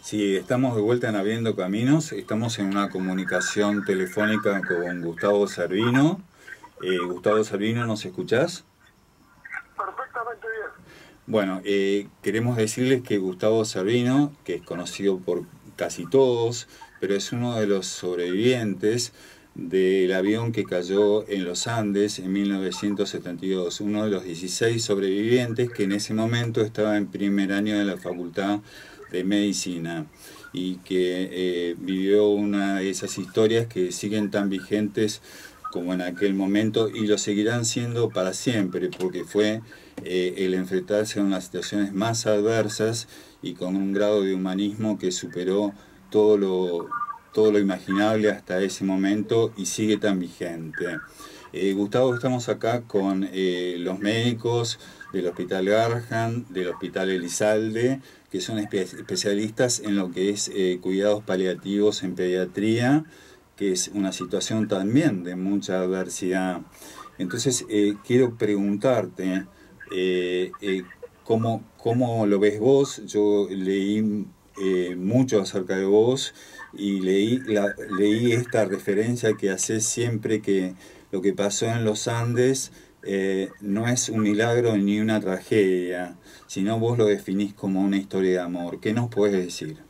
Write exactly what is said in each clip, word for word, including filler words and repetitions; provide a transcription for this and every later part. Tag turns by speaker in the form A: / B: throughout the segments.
A: Sí, estamos de vuelta en Abriendo Caminos, estamos en una comunicación telefónica con Gustavo Servino. Eh, Gustavo Servino, ¿nos escuchás?
B: Perfectamente bien.
A: Bueno, eh, queremos decirles que Gustavo Servino, que es conocido por casi todos, pero es uno de los sobrevivientes del avión que cayó en los Andes en mil novecientos setenta y dos, uno de los dieciséis sobrevivientes que en ese momento estaba en primer año de la Facultad de Medicina y que eh, vivió una de esas historias que siguen tan vigentes como en aquel momento y lo seguirán siendo para siempre, porque fue eh, el enfrentarse a unas situaciones más adversas y con un grado de humanismo que superó todo lo, todo lo imaginable hasta ese momento y sigue tan vigente. Eh, Gustavo, estamos acá con eh, los médicos del Hospital Garrahan, del Hospital Elizalde, que son espe especialistas en lo que es eh, cuidados paliativos en pediatría, que es una situación también de mucha adversidad. Entonces, eh, quiero preguntarte, eh, eh, ¿cómo, ¿cómo lo ves vos? Yo leí eh, mucho acerca de vos y leí, la, leí esta referencia que haces siempre que lo que pasó en los Andes eh, no es un milagro ni una tragedia, sino vos lo definís como una historia de amor. ¿Qué nos puedes decir?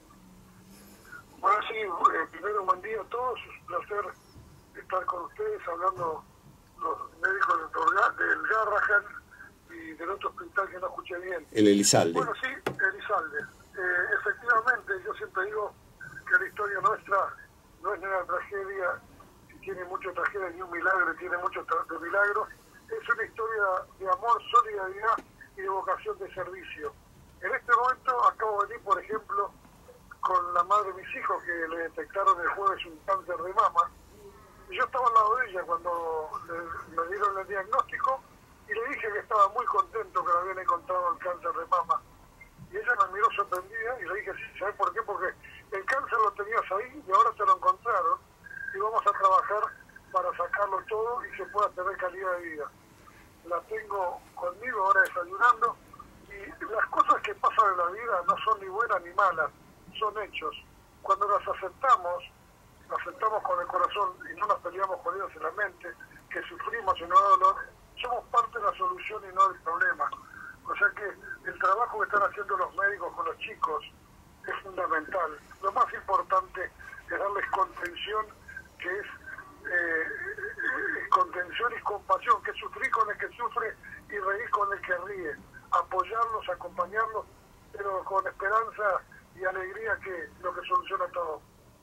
B: Bueno, sí, eh, primero buen día a todos, es un placer estar con ustedes hablando los médicos del, Torga, del Garrahan y del otro hospital que no escuché bien.
A: El Elizalde.
B: Bueno, sí, Elizalde. Eh, efectivamente, yo siempre digo que la historia nuestra no es ni una tragedia, si tiene mucho tragedia, ni un milagro, tiene mucho de milagros. Es una historia de amor, solidaridad y de vocación de servicio. En este momento acabo de venir, por ejemplo, con la madre de mis hijos que le detectaron el jueves un cáncer de mama. Y yo estaba al lado de ella cuando le, me dieron el diagnóstico y le dije que estaba muy contento que le habían encontrado el cáncer de mama. Y ella me miró sorprendida y le dije, sí, ¿sabes por qué? Porque el cáncer lo tenías ahí y ahora te lo encontraron y vamos a trabajar para sacarlo todo y se pueda tener calidad de vida. La tengo conmigo ahora desayunando y las cosas que pasan en la vida no son ni buenas ni malas, son hechos. Cuando las aceptamos, las aceptamos con el corazón y no nos peleamos con ellos en la mente, que sufrimos y no da dolor, somos parte de la solución y no del problema. O sea que el trabajo que están haciendo los médicos con los chicos es fundamental. Lo más importante es darles contención, que es eh, contención y compasión, que es sufrir con el que sufre y reír con el que ríe, apoyarlos, acompañarlos, pero con esperanza y alegría, que lo que soluciona todo.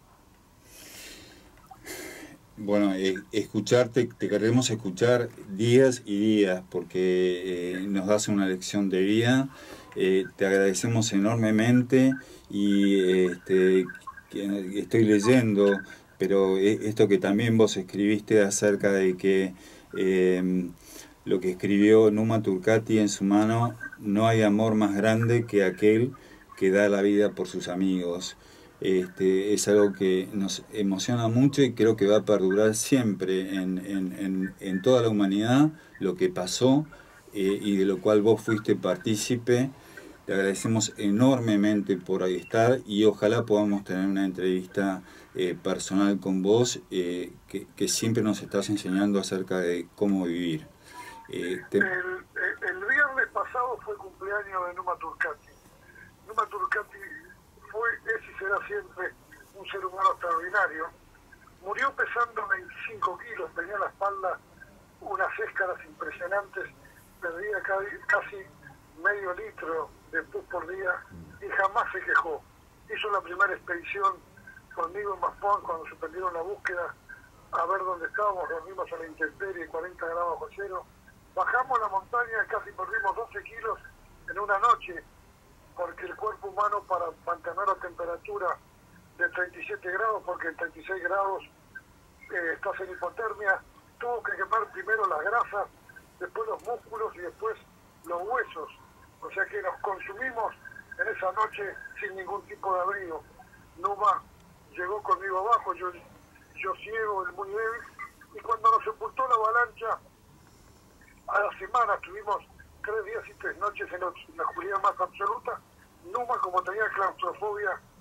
A: Bueno, eh, escucharte, te queremos escuchar días y días porque eh, nos das una lección de vida. Eh, te agradecemos enormemente y este, que estoy leyendo, pero esto que también vos escribiste acerca de que eh, lo que escribió Numa Turcati en su mano, no hay amor más grande que aquel que da la vida por sus amigos. Este, es algo que nos emociona mucho y creo que va a perdurar siempre en, en, en, en toda la humanidad lo que pasó eh, y de lo cual vos fuiste partícipe. Te agradecemos enormemente por ahí estar y ojalá podamos tener una entrevista eh, personal con vos, eh, que, que siempre nos estás enseñando acerca de cómo vivir. Eh, te...
B: el, el, el viernes pasado fue cumpleaños de Numa Turcati. Numa Turcati fue, es y será siempre un ser humano extraordinario. Murió pesando veinticinco kilos, tenía en la espalda unas escaras impresionantes, perdía casi medio litro de pus por día y jamás se quejó. Hizo la primera expedición conmigo en Maspón cuando suspendieron la búsqueda, a ver dónde estábamos, dormimos a la intemperie, cuarenta grados bajo cero. Bajamos la montaña y casi perdimos doce kilos en una noche, porque el cuerpo humano, para mantener la temperatura de treinta y siete grados, porque en treinta y seis grados eh, estás en hipotermia, tuvo que quemar primero las grasas, después los músculos y después los huesos. O sea que nos consumimos en esa noche sin ningún tipo de abrigo. Numa llegó conmigo abajo, yo, yo ciego, el muy débil, y cuando nos sepultó la avalancha, a la semana estuvimos tres días y tres noches en la oscuridad más absoluta. Numa, como tenía claustrofobia,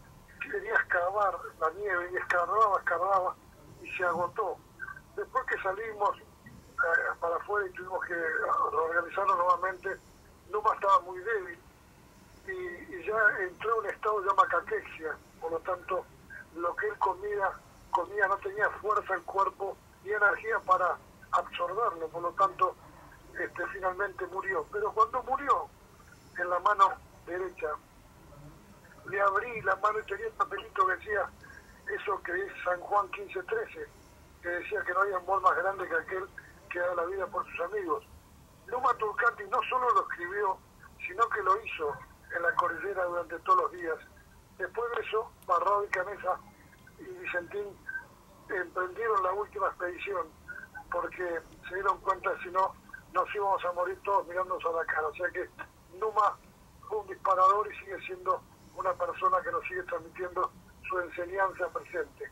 B: quería excavar la nieve y escarbaba, escarbaba y se agotó. Después que salimos eh, para afuera y tuvimos que organizarnos nuevamente, Numa estaba muy débil y, y ya entró en un estado de macaquexia, por lo tanto lo que él comía, comía no tenía fuerza el cuerpo y energía para absorberlo, por lo tanto este, finalmente murió. Pero cuando murió, en la mano derecha, le abrí la mano y tenía un papelito que decía eso que es San Juan quince trece, que decía que no hay amor más grande que aquel que da la vida por sus amigos. Numa Turcati no solo lo escribió, sino que lo hizo en la cordillera durante todos los días. Después de eso, Barrado y Canesa y Vicentín emprendieron la última expedición, porque se dieron cuenta que si no, nos íbamos a morir todos mirándonos a la cara. O sea que Numa fue un disparador y sigue siendo una persona que nos sigue transmitiendo su enseñanza presente.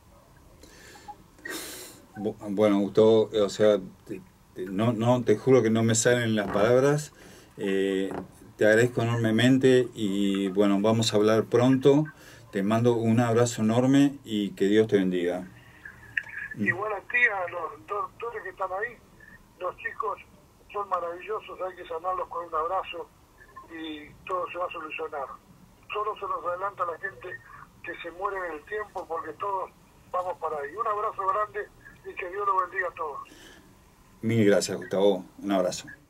A: Bueno, Gustavo, o sea, te, te, no, no, te juro que no me salen las palabras. Eh, te agradezco enormemente y bueno, vamos a hablar pronto. Te mando un abrazo enorme y que Dios te bendiga.
B: Igual a ti, a los doctores que están ahí, los chicos son maravillosos, hay que sanarlos con un abrazo y todo se va a solucionar. Solo se nos adelanta la gente que se muere en el tiempo porque todos vamos para ahí. Un abrazo grande y que Dios los bendiga a todos.
A: Mil gracias, Gustavo. Un abrazo.